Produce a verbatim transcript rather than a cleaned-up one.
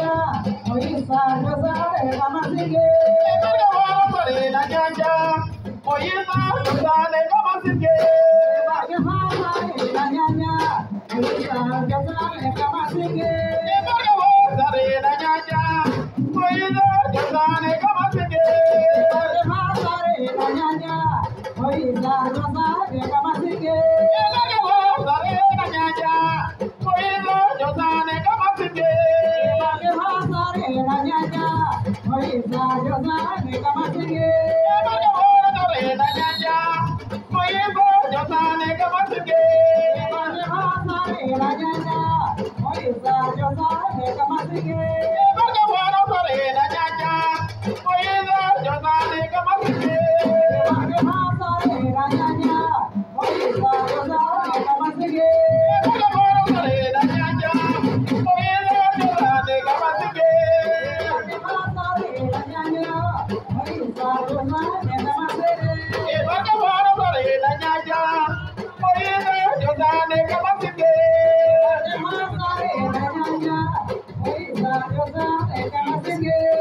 oisa gozare kamasige. Ebarga wara sare na nyanja, oisa gozare kamasige. Ebarga wara sare na nyanja, oisa gozare kamasige. Ebarga wara sare na nyanja, oisa gozare kamasige. Ebarga wara sare na nyanja, oisa gozare kamasige. Ebarga wara sare na nyanja, oisa gozare kamasige. Ebarga wara sare na nyanja, oisa gozare kamasige. Ebarga wara sare na nyanja, oisa gozare kamasige. Ebarga wara sare na nyanja, oisa gozare kamasige. Ebarga wara sare na nyanja, oisa gozare kamasige. Ebarga wara sare na nyanja, oisa gozare kamasige. Ebarga wara sare na nyanja, oisa gozare kamasige. Ebarga wara sare na nyanja, oisa gozare kamasige. Ebarga wara sare na nyanja, oisa gozare kamasige.